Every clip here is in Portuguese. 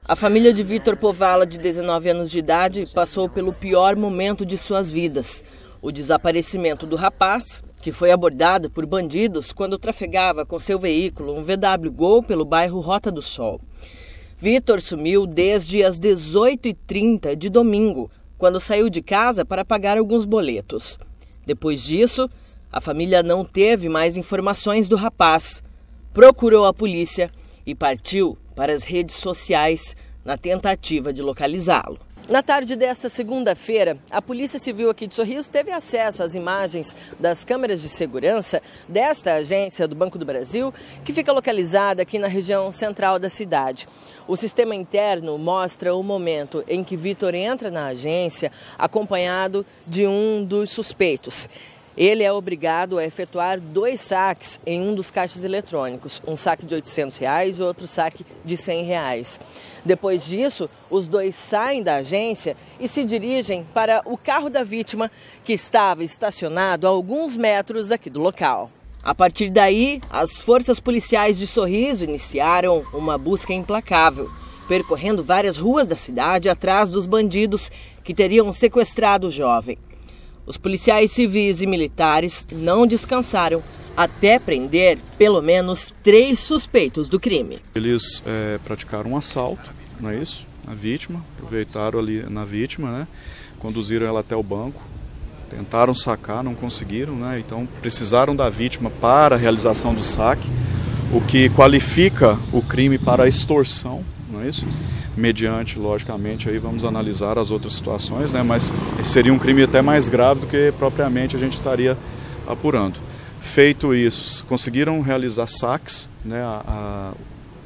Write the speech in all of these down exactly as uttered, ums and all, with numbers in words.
A família de Vitor Povala, de dezenove anos de idade, passou pelo pior momento de suas vidas. O desaparecimento do rapaz, que foi abordado por bandidos quando trafegava com seu veículo, um V W Gol, pelo bairro Rota do Sol. Vitor sumiu desde as dezoito e trinta de domingo, quando saiu de casa para pagar alguns boletos. Depois disso, a família não teve mais informações do rapaz, procurou a polícia e partiu para as redes sociais na tentativa de localizá-lo. Na tarde desta segunda-feira, a Polícia Civil aqui de Sorriso teve acesso às imagens das câmeras de segurança desta agência do Banco do Brasil, que fica localizada aqui na região central da cidade. O sistema interno mostra o momento em que Vitor entra na agência acompanhado de um dos suspeitos. Ele é obrigado a efetuar dois saques em um dos caixas eletrônicos, um saque de oitocentos reais e outro saque de cem reais. Depois disso, os dois saem da agência e se dirigem para o carro da vítima, que estava estacionado a alguns metros aqui do local. A partir daí, as forças policiais de Sorriso iniciaram uma busca implacável, percorrendo várias ruas da cidade atrás dos bandidos que teriam sequestrado o jovem. Os policiais civis e militares não descansaram até prender pelo menos três suspeitos do crime. Eles é, praticaram um assalto, não é isso? Na vítima, aproveitaram ali na vítima, né? Conduziram ela até o banco, tentaram sacar, não conseguiram, né? Então precisaram da vítima para a realização do saque, o que qualifica o crime para extorsão, não é isso? Mediante, logicamente, aí vamos analisar as outras situações, né? Mas seria um crime até mais grave do que propriamente a gente estaria apurando. Feito isso, conseguiram realizar saques, né? A, a,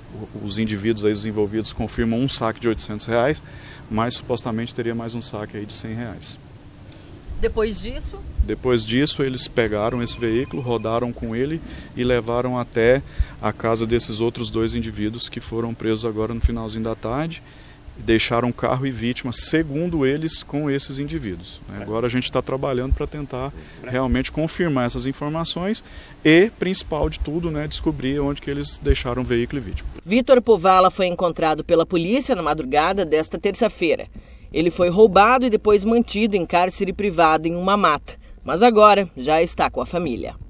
os indivíduos aí, os envolvidos confirmam um saque de oitocentos reais, mas supostamente teria mais um saque aí de cem reais. Depois disso? Depois disso, eles pegaram esse veículo, rodaram com ele e levaram até a casa desses outros dois indivíduos que foram presos agora no finalzinho da tarde. Deixaram carro e vítima, segundo eles, com esses indivíduos. Agora a gente está trabalhando para tentar realmente confirmar essas informações e, principal de tudo, né, descobrir onde que eles deixaram o veículo e vítima. Vitor Povala foi encontrado pela polícia na madrugada desta terça-feira. Ele foi roubado e depois mantido em cárcere privado em uma mata, mas agora já está com a família.